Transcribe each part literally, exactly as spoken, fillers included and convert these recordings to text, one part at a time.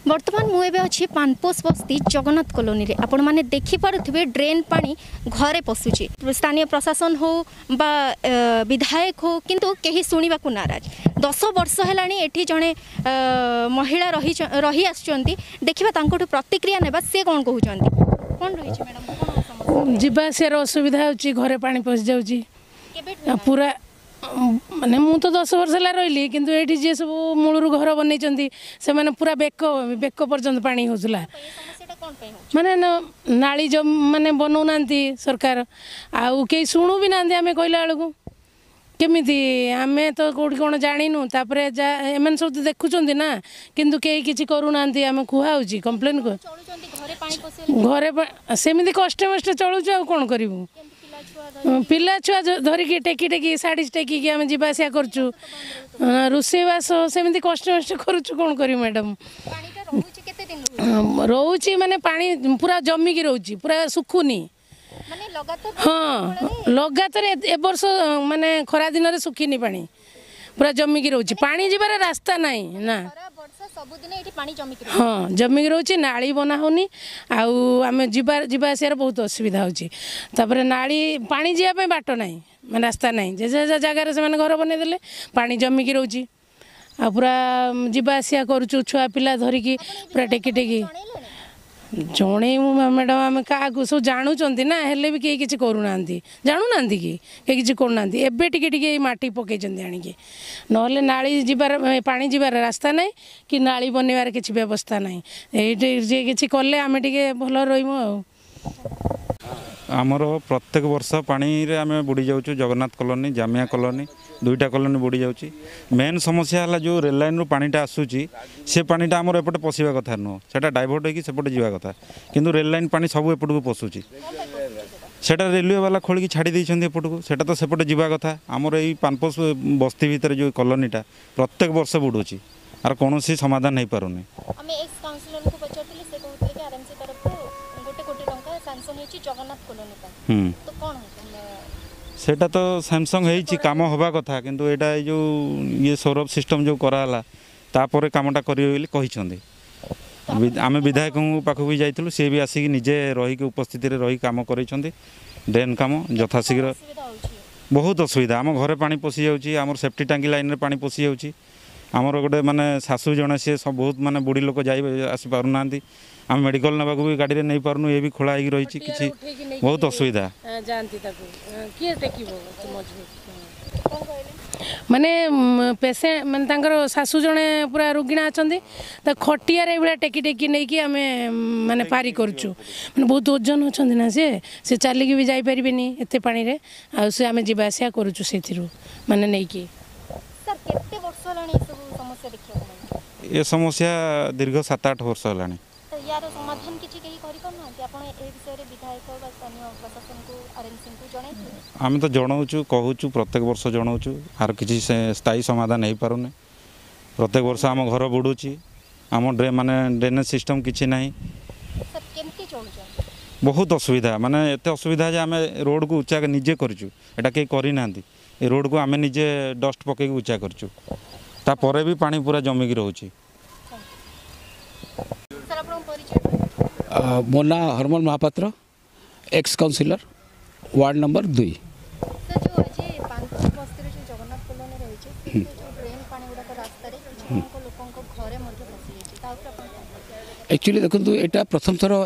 बर्तमान मुझे अच्छी पानपोष बस्ती जगन्नाथ कॉलोनी रे आपण माने देखि पारुथिबे ड्रेन पानी घरे पशुची स्थानीय प्रशासन हो बा विधायक हो किंतु केही सुनिबा को नाराज दस वर्ष हेलानी एठी जणे महिला रही रही आछंती देखिबा तांकोटु प्रतिक्रिया नेबा से कोन कहउचंती कोन रही छै मैडम जीवा से असुविधा होची घरे पानी पस जाउची पूरा माने मु तो दस वर्ष है रही किंतु ये जी सब मूलर घर बनई से मैंने पूरा बेक बेक पर्यंत पानी होसला माने नाली जब माने बनाऊना सरकार आउ कई शुणु भी ना आम कहला बेलू केमी आम तो कौटी कौन जानू तापर एम सब तो देखुं ना किंतु कई किसी करूना आम कहूँ कम्प्लेन घरे सेमती कष्ट मष्ट चलुचु आ कौन करूँ पिला छुआ धरिकी टेकी टेकी शाढ़ी टेकिकी आम जावासिया करुँ रोषेईवास सेमती कष्ट मष्ट करुँ कौन कर मैडम रोचे माने पानी पूरा जमिकी रोचे पूरा सुखुनी हाँ लगातार ए वर्ष माने खरा दिन में सुखिनी पानी पूरा जमिकी रोचे पानी जीवार रास्ता नाई ना हाँ जमिकी रोचे नाली बना होनी आम जीवा आसार बहुत असुविधा होपर नाली पानी जावाई बाट ना रास्ता ना जे जे जगार से घर बनईदे पानी जमिकी रोचे आ पूरा जीवा आसिया करुचु छुआ पिला धरिकी पूरा टेकी टेकी जड़े मैडम आम क्या सब जानूँ ना हेल्ले भी कई किसी करूना जानूना कि किसी करना एवं टे मटी पकई आणिकी ना नाली जीवार पानी जीवार रास्ता ना कि नाली बनवार किसी व्यवस्था ना ये किसी कले आम टे भल रही आमर प्रत्येक वर्ष पानी रे आम बुड़ी जाऊँ जगन्नाथ कॉलोनी जामिया कॉलोनी दुईटा कॉलोनी बुड़ी जाऊँगी मेन समस्या है जो रेल लाइन रू पानीटा आसूची से पानीटा आमर एपटे पशिया कथा नुह से डाइवर्ट होगी सेपटे जावा कथा किंतु रेल लाइन पानी सब एपट को पशुची सेटा रेलवे वाला खोलिकी छाड़ी देइछन्ती एपट को सेटा तो सेपटे जावा कथा आमर यही पानपोष बस्ती भितर जो कॉलोनीटा प्रत्येक वर्ष बुड़ुची आर कौन समाधान हो पारुनी सेटा तो सैमसंग है कम हवा कथा किंतु एटा जो ये सौरभ सिस्टम जो कराला तापर कामटा करें आम विधायक पाख भी जाइलु सी भी आसिक निजे रहीकि उपस्थित रही कम कर ड्रेन कम यथाशीघ्र बहुत असुविधा आम घरे पानी पशि जाऊँ सेफ्टी टांगी लाइन में पानी पशि जाऊँ आमर गोटे माने शाशु जड़े सी सब बहुत माने बुढ़ी लोक जाई आसी पारुना आम मेडिकल नाक भी गाड़ी नहीं पार्नु ये भी खोला हो रही किसी बहुत असुविधा माने पेसेंट माने शाशु जड़े पूरा रोगिणा अच्छा खटियार ये टेकी टेकी नहीं कि आम माने पारी करुचु माने बहुत ओजन अच्छा ना सी से चलिकी भी जापर एत पानी रे आ से आम जावासिया करुचु से माने नहीं कि ये समस्या दीर्घ सात आठ वर्ष है आम तो जनाऊँ कहूँ प्रत्येक वर्ष जनाऊँ आर किसी स्थायी समाधान हो पारुनी प्रत्येक वर्ष आम घर बुड़ुची आम ड्रे माने ड्रेनेज सिस्टम किसी ना बहुत असुविधा माने एत असुविधा जे आम रोड को उच्चा निजे करूँ एटा कहीं करना ये रोड को आम निजे डस्ट पकई उच्चा करूँ तापर भी पानी पूरा जमिकी रोचे मो ना Harmal Mahapatra ex councillor ward number दुई एक्चुअली देखो यहाँ प्रथम थर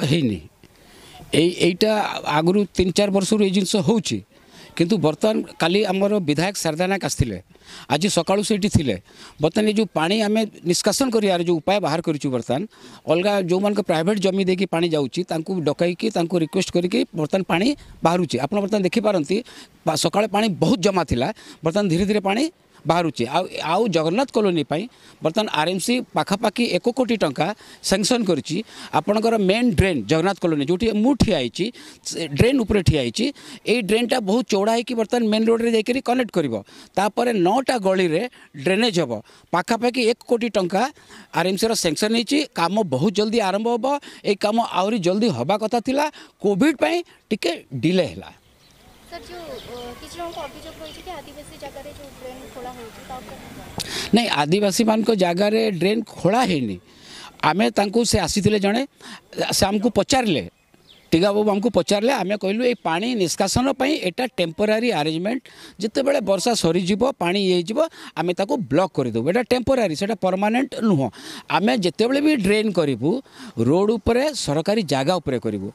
है आगु तीन चार वर्ष जिनस हो किंतु बर्तमान काली आमर विधायक शारदा नायक आसते आज सकाळु से थे बर्तमान ये जो पानी आम निष्कासन कर जो उपाय बाहर करूँ बर्तमान अलग जो मान प्राइवेट जमी देकी पानी जाऊँगी डकईकी रिक्वेस्ट करके बर्तमान पानी बाहर आप बर्तमान देखिपारती सकाଳେ पानी बहुत जमा थिला बर्तमान धीरे धीरे पानी बाहरुचे आउ जगन्नाथ कॉलोनी बर्तमान आरएमसी पाखापाखि एक कोटी टंका सैंक्शन करिछि आपणकर मेन ड्रेन जगन्नाथ कॉलोनी जो मु ठिया ड्रेन उपरे ठिया ये ड्रेनटा बहुत चौड़ा है कि बर्तमान मेन रोड रे जाकरी कनेक्ट करिवो तापर नौटा गली रे ड्रेनेज हम पाखापाखि एक कोटी टंका आरएमसी रो सैंक्शन होइछि काम बहुत जल्दी आरंभ होबो ए काम आउरी जल्दी हवा कथा थिला कोविड पई टिके डिले हैला सर जो किसी लोगों को अभियोग होइछि कि आदिवासी जगह रे जो ड्रेन खोला होइछि नहीं आदिवासी मान को जगार ड्रेन खोला है आमे तांको से आसीथिले जणे से हमको पचारले टीका बाबू हमको पचारे आम कहलु ये पानी निष्कासन एटा टेम्पोरारी अरेंजमेंट जिते बड़े वर्षा सरीज पानी ये आम ताको ब्लॉक करदेबू एटा टेम्पोरारी से परमानेंट नुह आम जिते बड़े भी ड्रेन करूँ रोड उपरे सरकारी जगह उपरे करूँ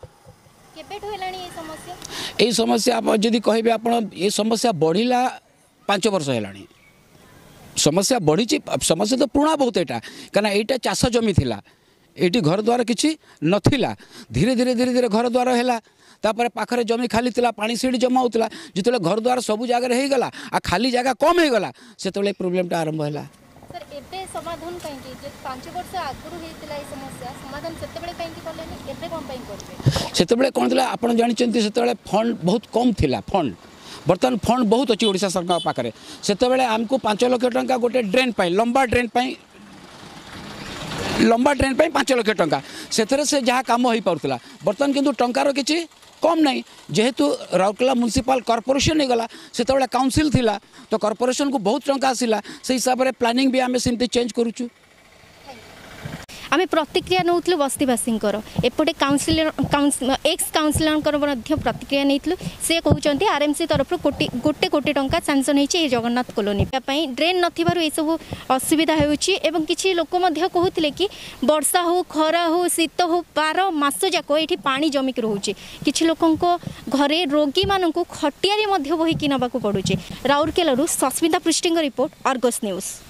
ये समस्या जदि कहे आप ये समस्या बढ़ला पांच वर्ष है समस्या बढ़ी समस्या तो पुराना बहुत यहाँ कहीं यहाँ चाष जमी थिला ये घर द्वार किसी नथिला धीरे धीरे धीरे धीरे घर द्वार है तापर पाखरे जमी खाली थिला पानी सीढ़ी जमा होता जिते घर द्वार सब जगह हो गला आ खाली जगह कम हो गला से प्रोब्लेम टा आरंभ है समाधान कहीं पांच वर्ष आगुरी होता समस्या समाधान से कौन थी आप जानते से फंड बहुत कम थिला फंड बर्तमान फंड बहुत अच्छी ओडिशा सरकार पाखे से आमको पांच लक्ष टंका गोटे ड्रेन पाई लंबा ड्रेन पाई लंबा ड्रेन पाई पांच लक्ष टंका से से जहाँ कम हो पाला बर्तमान किंतु टंकार किसी कम नहीं जेहेतु राउरकेला म्युनिसिपल कॉर्पोरेशन हो गला से काउंसिल थिला तो कॉर्पोरेशन को बहुत टंका आसिला से हिसाब से प्लानिंग भी आम सेमती चेंज करूँ आम प्रतिक्रिया नौलु बस्तीवासी एपटे काउंसिलर एक्स काउंसिलर प्रतिक्रिया नहीं से कहते आरएमसी तरफ कोटी गोटे कोटी टंका सैंक्शन होती जगन्नाथ कॉलोनी ड्रेन नथिबारु असुविधा होती किसी लोक कहते कि वर्षा हो खरा हो शीत हो बार मास जाक ये पानी जमिक रोचे किसी लोकों घरे रोगी मानू खटिया बोहिकी नवाक पड़ुचे राउरकेला सस्मिता पृष्टि रिपोर्ट आर्गस न्यूज।